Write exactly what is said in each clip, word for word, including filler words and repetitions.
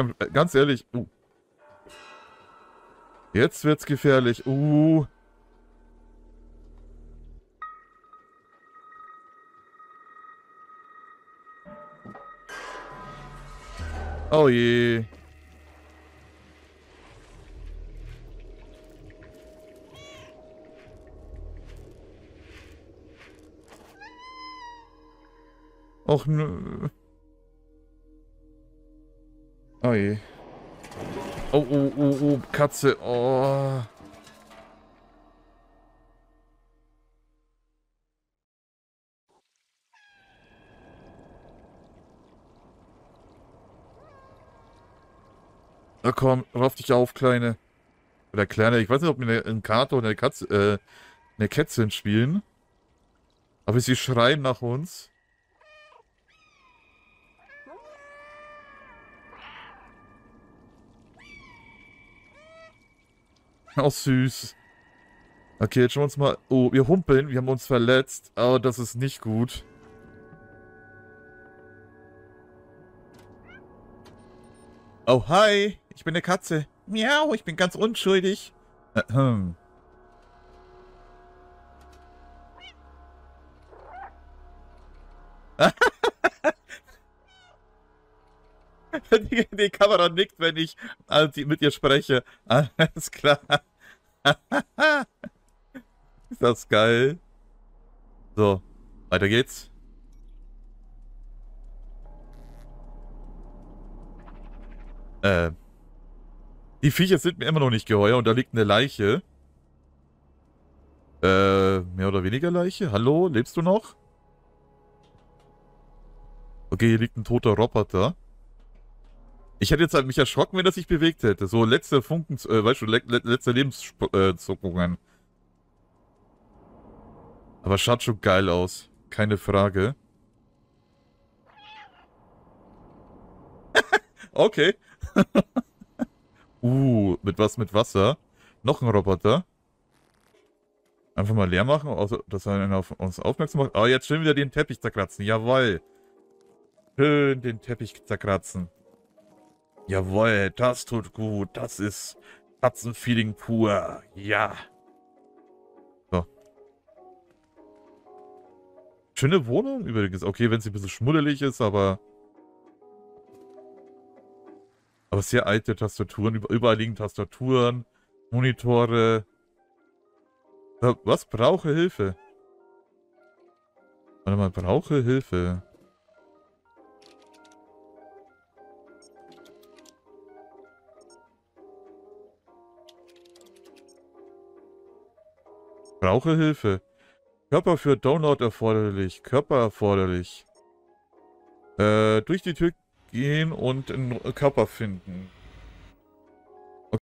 Ganz ehrlich. Uh. Jetzt wird's gefährlich. Uh. Oh je. Och nö. Oh je. Oh, oh, oh, oh, Katze. Oh. Na komm, raff dich auf, Kleine. Oder Kleine, ich weiß nicht, ob wir eine, eine Karte oder eine Katze, äh, eine Kätzchen spielen. Aber sie schreien nach uns. Oh, süß. Okay, jetzt schauen wir uns mal... Oh, wir humpeln. Wir haben uns verletzt. Aber das ist nicht gut. Oh, hi. Ich bin eine Katze. Miau, ich bin ganz unschuldig. Ahem. die, die Kamera nickt, wenn ich äh, mit ihr spreche. Alles klar. Ist das geil. So, weiter geht's. Äh, die Viecher sind mir immer noch nicht geheuer und da liegt eine Leiche. Äh, mehr oder weniger Leiche? Hallo, lebst du noch? Okay, hier liegt ein toter Roboter. Ich hätte jetzt halt mich erschrocken, wenn er sich bewegt hätte. So letzte Funken, äh, weißt du, le le letzte Lebenszuckungen. Aber schaut schon geil aus. Keine Frage. Okay. uh, mit was mit Wasser? Noch ein Roboter. Einfach mal leer machen, außer dass er auf uns aufmerksam macht. Aber jetzt schön wieder den Teppich zerkratzen. Jawoll. Schön den Teppich zerkratzen. Jawohl, das tut gut. Das ist Katzenfeeling pur. Ja. So. Schöne Wohnung übrigens. Okay, wenn sie ein bisschen schmuddelig ist, aber... Aber sehr alte Tastaturen. Überall liegen Tastaturen, Monitore. Was? Brauche Hilfe. Warte mal, brauche Hilfe. Brauche Hilfe. Körper für Download erforderlich. Körper erforderlich. Äh, durch die Tür gehen und einen Körper finden. Okay.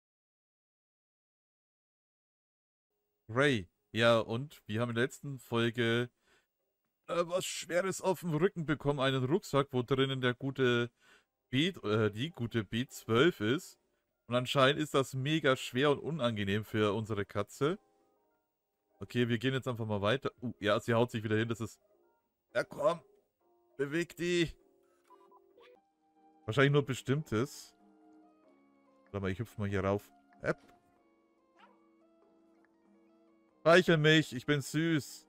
Ray. Ja, und wir haben in der letzten Folge äh, was Schweres auf dem Rücken bekommen. Einen Rucksack, wo drinnen der gute B, äh, die gute B zwölf ist. Und anscheinend ist das mega schwer und unangenehm für unsere Katze. Okay, wir gehen jetzt einfach mal weiter. Uh, ja, sie haut sich wieder hin. Das ist... Ja, komm. Beweg die. Wahrscheinlich nur Bestimmtes. Warte mal, ich hüpfe mal hier rauf. Äpp. Streichel mich, ich bin süß.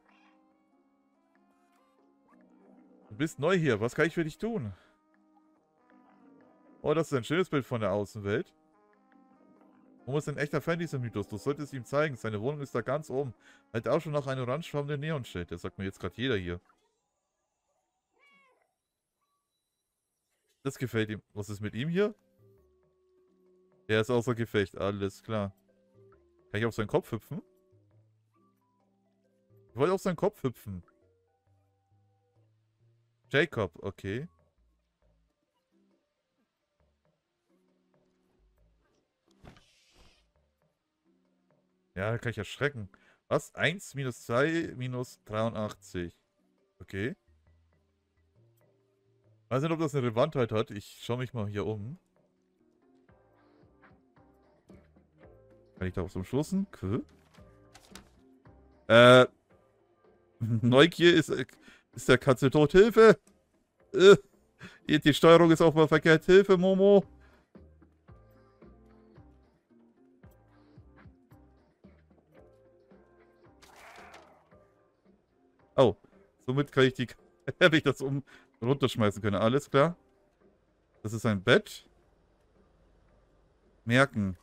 Du bist neu hier, was kann ich für dich tun? Oh, das ist ein schönes Bild von der Außenwelt. Momo ist ein echter Fan dieser Mythos, du solltest ihm zeigen. Seine Wohnung ist da ganz oben. Hat auch schon noch ein orangefarbene Neonschild. Das sagt mir jetzt gerade jeder hier. Das gefällt ihm. Was ist mit ihm hier? Er ist außer Gefecht, alles klar. Kann ich auf seinen Kopf hüpfen? Ich wollte auf seinen Kopf hüpfen. Jacob, okay. Ja, da kann ich erschrecken. Was? eins minus zwei minus dreiundachtzig. Okay. Weiß nicht, ob das eine Relevanzheit hat. Ich schaue mich mal hier um. Kann ich darauf zum Stoßen? Cool. Äh. Neugier ist, ist der Katze tot. Hilfe! Äh, die Steuerung ist auch mal verkehrt. Hilfe, Momo! Oh, somit kann ich die... hätte ich das um runterschmeißen können. Alles klar. Das ist ein Bett. Merken.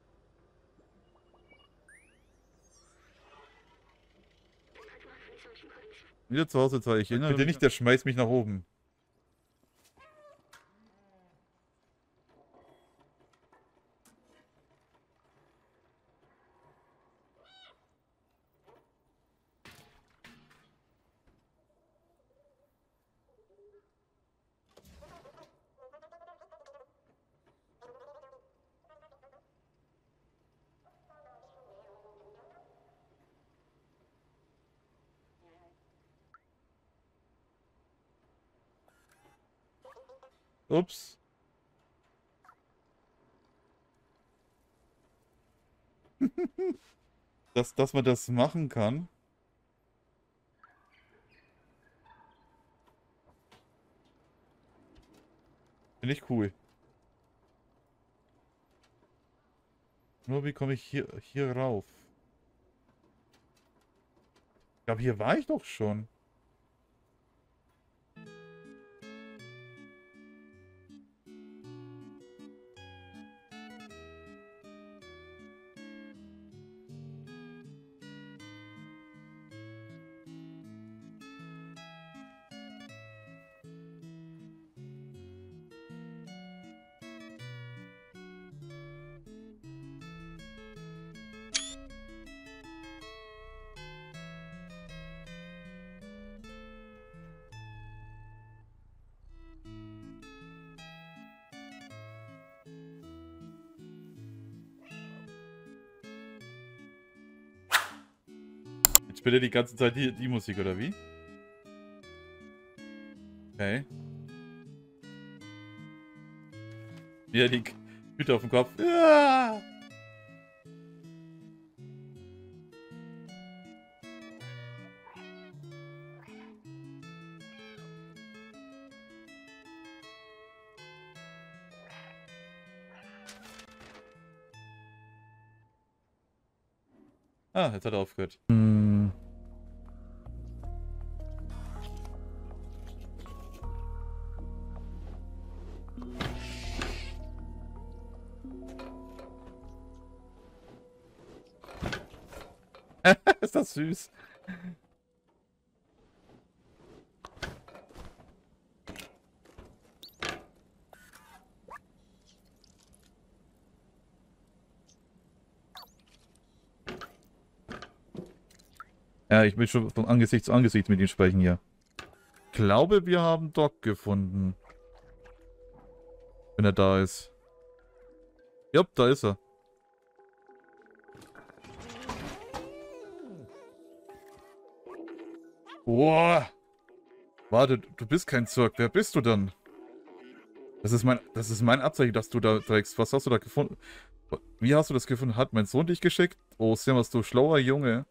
Wieder zu Hause zeige ich ihn. Bitte nicht, der schmeißt mich nach oben. Ups. dass, dass man das machen kann. Finde ich cool. Nur wie komme ich hier, hier rauf? Ich glaube, hier war ich doch schon. Jetzt bitte die ganze Zeit die, die Musik, oder wie? Okay. Wieder die Hüte auf dem Kopf. Ja! Ah, jetzt hat er aufgehört. Hm. Ist das süß. Ja, ich will schon von Angesicht zu Angesicht mit ihm sprechen hier. Ich glaube, wir haben Doc gefunden. Wenn er da ist. Ja, da ist er. Boah. Warte, du bist kein Zirk. Wer bist du dann? Das ist mein, das ist mein Abzeichen, dass du da trägst. Was hast du da gefunden? Wie hast du das gefunden? Hat mein Sohn dich geschickt? Oh, Sam, was du schlauer Junge.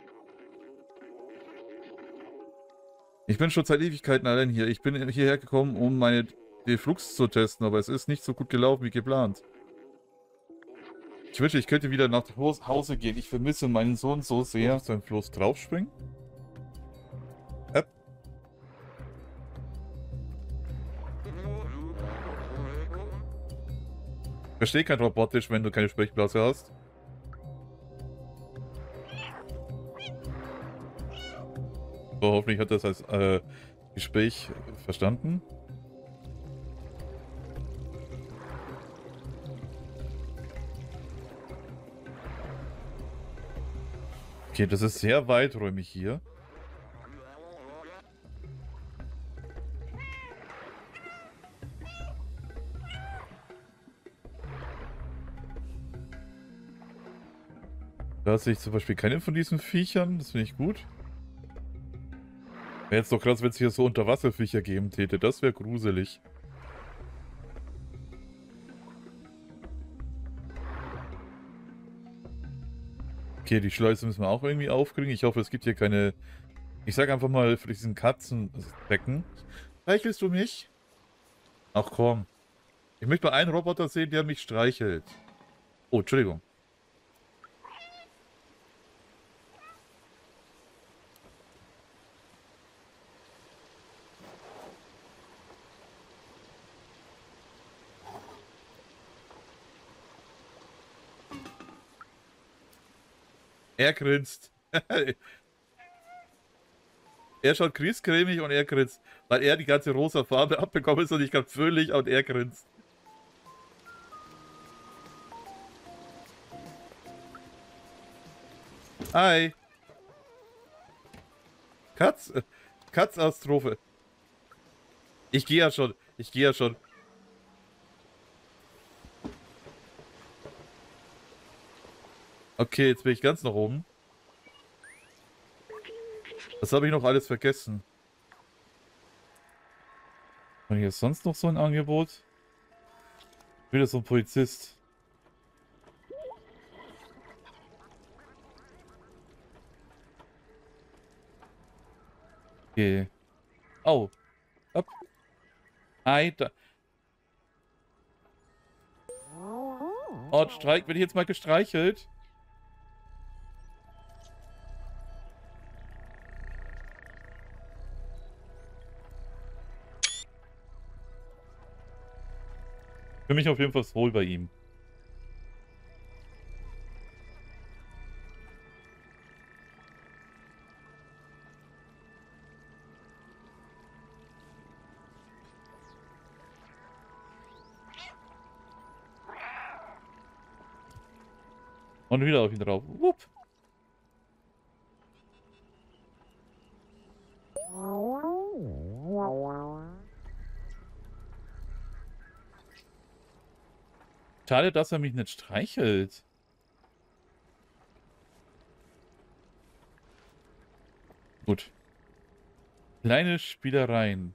Ich bin schon seit Ewigkeiten allein hier. Ich bin hierher gekommen, um meine Flux zu testen, aber es ist nicht so gut gelaufen wie geplant. Ich wünsche, ich könnte wieder nach Hause gehen. Ich vermisse meinen Sohn so sehr. Soll ein Floß draufspringen? Äpp. Verstehe kein Robotisch, wenn du keine Sprechblase hast. So, hoffentlich hat das als äh, Gespräch verstanden. Okay, das ist sehr weiträumig hier. Da sehe ich zum Beispiel keine von diesen Viechern. Das finde ich gut. Wäre jetzt doch krass, wenn es hier so Unterwasserviecher geben täte. Das wäre gruselig. Okay, die Schleuse müssen wir auch irgendwie aufkriegen. Ich hoffe, es gibt hier keine... Ich sag einfach mal, für diesen Katzenbecken. Streichelst du mich? Ach komm. Ich möchte mal einen Roboter sehen, der mich streichelt. Oh, Entschuldigung. Er grinst. Er schaut griesgrämig und er grinst. Weil er die ganze rosa Farbe abbekommen ist und ich ganz fröhlich und er grinst. Hi. Katz. Katzastrophe. Ich gehe ja schon. Ich gehe ja schon. Okay, jetzt bin ich ganz nach oben. Was habe ich noch alles vergessen? Und hier ist sonst noch so ein Angebot? Wieder so ein Polizist. Okay. Oh. Up. Alter. Oh, Streik, bin ich jetzt mal gestreichelt? Für mich auf jeden Fall wohl bei ihm. Und wieder auf ihn drauf. Wupp. Schade, dass er mich nicht streichelt. Gut. Kleine Spielereien.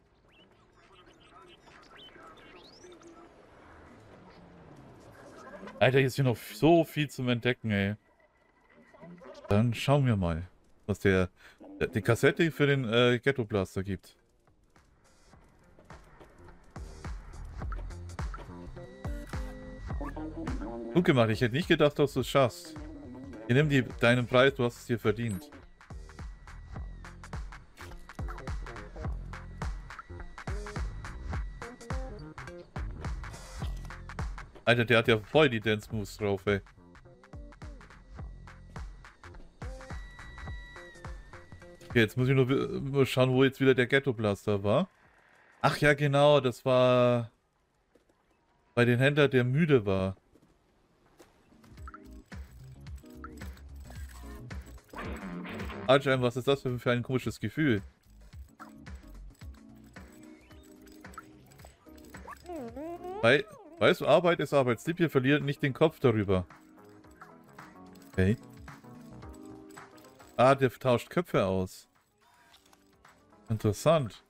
Alter, hier ist hier noch so viel zum Entdecken, ey. Dann schauen wir mal, was der die Kassette für den äh, Ghetto Blaster gibt. Gut gemacht, ich hätte nicht gedacht, dass du es schaffst. Hier, nimm die, deinen Preis, du hast es dir verdient. Alter, der hat ja voll die Dance Moves drauf, ey. Okay, jetzt muss ich nur, nur schauen, wo jetzt wieder der Ghetto Blaster war. Ach ja, genau, das war bei den Händler, der müde war. Alter, was ist das für ein komisches Gefühl? Weil, weißt du, Arbeit ist Arbeit. Sleepy verliert nicht den Kopf darüber. Okay. Ah, der tauscht Köpfe aus. Interessant.